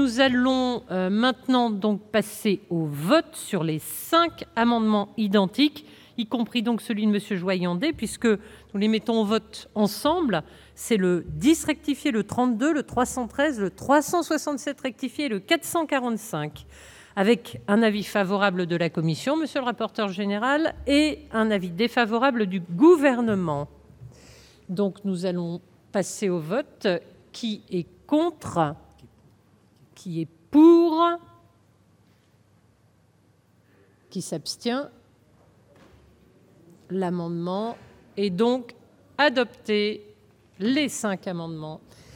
Nous allons maintenant donc passer au vote sur les 5 amendements identiques, y compris donc celui de Monsieur Joyandet, puisque nous les mettons au vote ensemble. C'est le 10 rectifié, le 32, le 313, le 367 rectifié, le 445, avec un avis favorable de la commission, monsieur le rapporteur général, et un avis défavorable du gouvernement. Donc nous allons passer au vote. Qui est contre? Qui est pour? Qui s'abstient? L'amendement est donc adopté. Les 5 amendements.